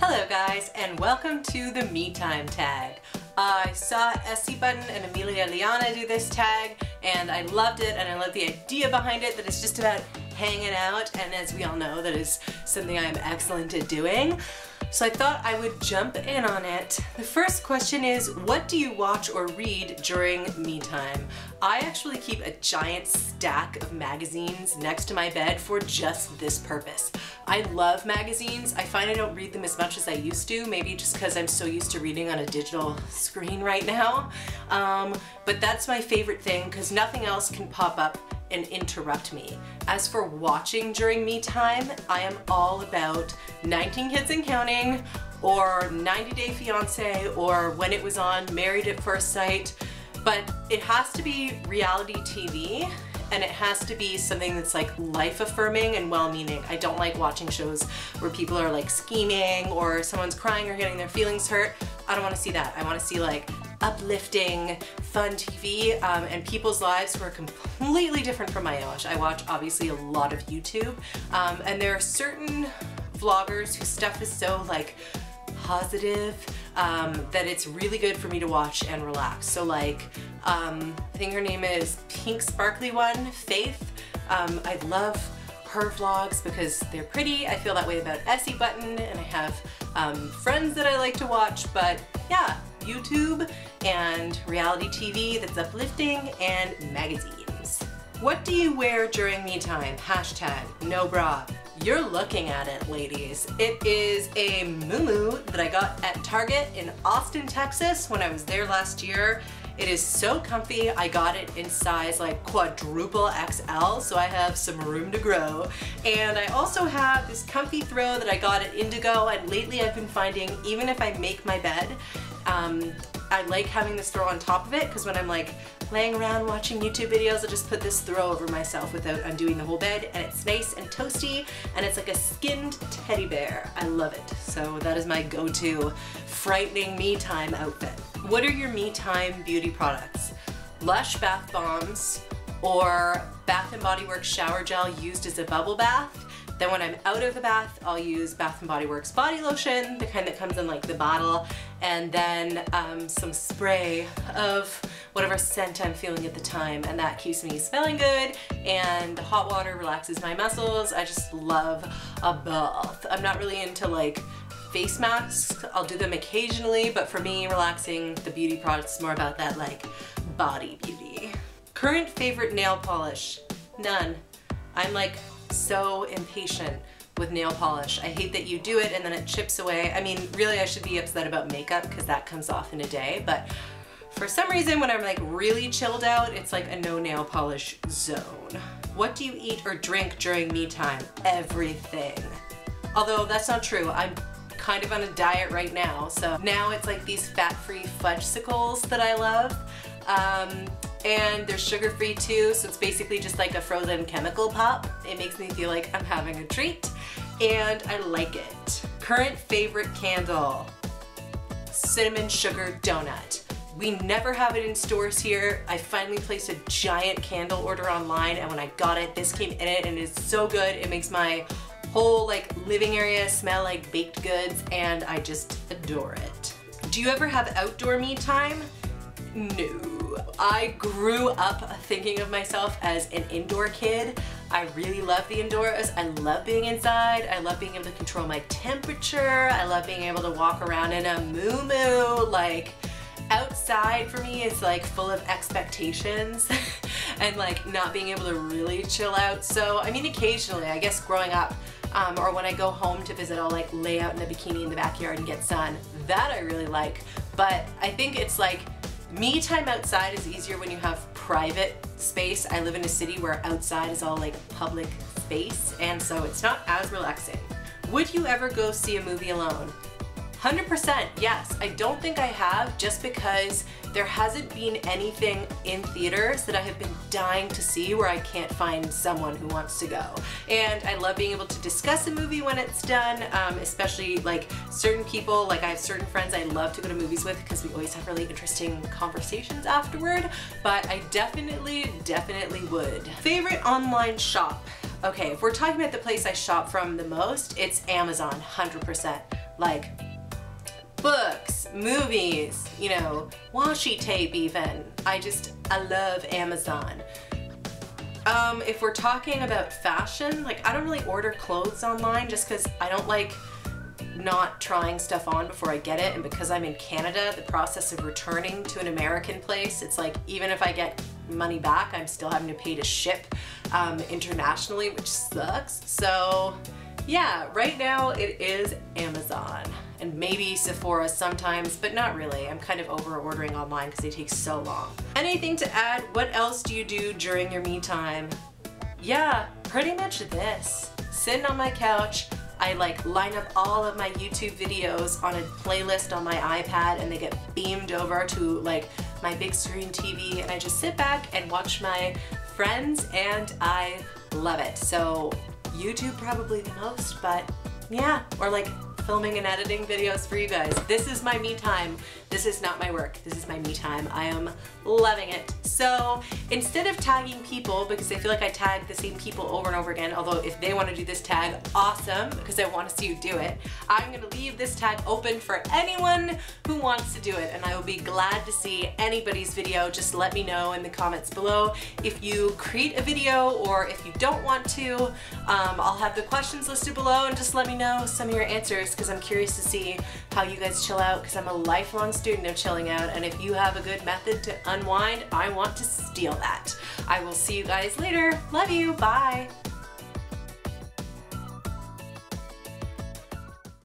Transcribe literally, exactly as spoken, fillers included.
Hello guys, and welcome to the Me Time tag. Uh, I saw Essie Button and Amelia Liana do this tag, and I loved it, and I love the idea behind it, that it's just about hanging out, and as we all know, that is something I am excellent at doing. So I thought I would jump in on it. The first question is, what do you watch or read during me time? I actually keep a giant stack of magazines next to my bed for just this purpose. I love magazines. I find I don't read them as much as I used to, maybe just because I'm so used to reading on a digital screen right now. Um, but that's my favorite thing because nothing else can pop up and interrupt me. As for watching during me time, I am all about nineteen Kids and Counting, or ninety day fiance, or when it was on Married at First Sight, but it has to be reality T V, and it has to be something that's like life-affirming and well-meaning. I don't like watching shows where people are like scheming or someone's crying or getting their feelings hurt. I don't want to see that. I want to see like uplifting, fun T V, um, and people's lives who are completely different from my own. I watch obviously a lot of YouTube, um, and there are certain vloggers whose stuff is so like positive um, that it's really good for me to watch and relax. So like, um, I think her name is Pink Sparkly One, Faith. Um, I love her vlogs because they're pretty. I feel that way about Essie Button, and I have um, friends that I like to watch, but yeah, YouTube and reality T V that's uplifting, and magazines. What do you wear during me time? Hashtag no bra. You're looking at it, ladies. It is a muumuu that I got at Target in Austin, Texas when I was there last year. It is so comfy. I got it in size like quadruple X L, so I have some room to grow. And I also have this comfy throw that I got at Indigo, and lately I've been finding even if I make my bed, um, I like having this throw on top of it, because when I'm like laying around watching YouTube videos, I'll just put this throw over myself without undoing the whole bed, and it's nice and toasty, and it's like a skinned teddy bear. I love it. So that is my go-to frightening me time outfit. What are your me time beauty products? Lush bath bombs, or Bath and Body Works shower gel used as a bubble bath. Then when I'm out of the bath, I'll use Bath and Body Works body lotion, the kind that comes in like the bottle, and then um, some spray of whatever scent I'm feeling at the time, and that keeps me smelling good, and the hot water relaxes my muscles. I just love a bath. I'm not really into like face masks. I'll do them occasionally, but for me, relaxing the beauty products is more about that like body beauty. Current favorite nail polish? None. I'm like so impatient with nail polish. I hate that you do it and then it chips away. I mean, really I should be upset about makeup because that comes off in a day, but for some reason when I'm like really chilled out, it's like a no nail polish zone. What do you eat or drink during me time? Everything. Although that's not true. I'm kind of on a diet right now, so now it's like these fat-free fudgesicles that I love. Um, and they're sugar-free too, so it's basically just like a frozen chemical pop. It makes me feel like I'm having a treat, and I like it. Current favorite candle? Cinnamon sugar donut. We never have it in stores here. I finally placed a giant candle order online, and when I got it, this came in it, and it's so good. It makes my whole like living area smell like baked goods, and I just adore it. Do you ever have outdoor me time? No. I grew up thinking of myself as an indoor kid. I really love the indoors. I love being inside. I love being able to control my temperature. I love being able to walk around in a muumuu. Like, outside for me is like full of expectations and like not being able to really chill out. So I mean, occasionally, I guess growing up, um, or when I go home to visit, I'll like lay out in a bikini in the backyard and get sun. That I really like. But I think it's like me time outside is easier when you have private space. I live in a city where outside is all like public space, and so it's not as relaxing. Would you ever go see a movie alone? one hundred percent yes. I don't think I have, just because there hasn't been anything in theaters that I have been dying to see where I can't find someone who wants to go. And I love being able to discuss a movie when it's done, um, especially like certain people, like I have certain friends I love to go to movies with because we always have really interesting conversations afterward, but I definitely, definitely would. Favorite online shop? Okay, if we're talking about the place I shop from the most, it's Amazon, one hundred percent. like books, movies, you know, washi tape even. I just, I love Amazon. Um, if we're talking about fashion, like I don't really order clothes online just because I don't like not trying stuff on before I get it, and because I'm in Canada, the process of returning to an American place, it's like even if I get money back, I'm still having to pay to ship um, internationally, which sucks. So yeah, right now it is Amazon and maybe Sephora sometimes, but not really. I'm kind of over ordering online because they take so long. Anything to add? What else do you do during your me time? Yeah, pretty much this. Sitting on my couch, I like line up all of my YouTube videos on a playlist on my iPad and they get beamed over to like my big screen T V, and I just sit back and watch my friends and I love it. So YouTube probably the most, but yeah, or like filming and editing videos for you guys. This is my me time. This is not my work. This is my me time. I am loving it. So instead of tagging people, because I feel like I tag the same people over and over again, although if they want to do this tag, awesome, because I want to see you do it, I'm going to leave this tag open for anyone who wants to do it, and I will be glad to see anybody's video. Just let me know in the comments below if you create a video or if you don't want to. Um, I'll have the questions listed below, and just let me know some of your answers because I'm curious to see how you guys chill out, because I'm a lifelong student of chilling out, and if you have a good method to unwind, I want to steal that. I will see you guys later. Love you. Bye.